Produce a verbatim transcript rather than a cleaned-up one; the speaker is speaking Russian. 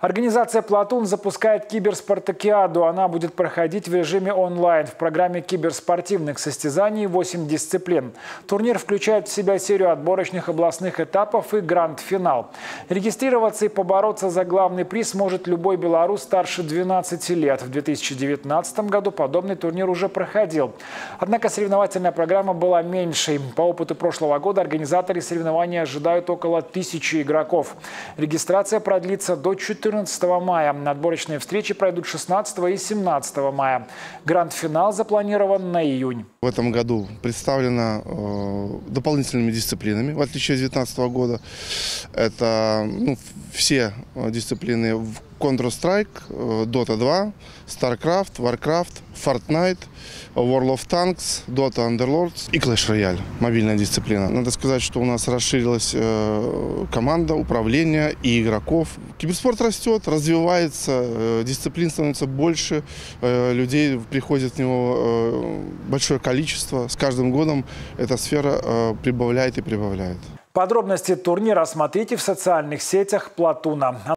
Организация «Платун» запускает киберспартакиаду. Она будет проходить в режиме онлайн. В программе киберспортивных состязаний восемь дисциплин. Турнир включает в себя серию отборочных областных этапов и гранд-финал. Регистрироваться и побороться за главный приз может любой белорус старше двенадцати лет. В две тысячи девятнадцатом году подобный турнир уже проходил. Однако соревновательная программа была меньшей. По опыту прошлого года организаторы соревнований ожидают около тысячи игроков. Регистрация продлится до четырнадцатого мая. Отборочные встречи пройдут шестнадцатого и семнадцатого мая. Гранд-финал запланирован на июнь. В этом году представлено э, дополнительными дисциплинами, в отличие от две тысячи девятнадцатого года. Это ну, все дисциплины в Counter-Strike, Dota два, StarCraft, Warcraft, Fortnite, World of Tanks, Dota Underlords и Clash Royale, мобильная дисциплина. Надо сказать, что у нас расширилась э, команда, управление и игроков. Киберспорт растет, развивается, э, дисциплин становится больше, э, людей приходит в него э, большое количество. С каждым годом эта сфера э, прибавляет и прибавляет. Подробности турнира смотрите в социальных сетях «Платуна».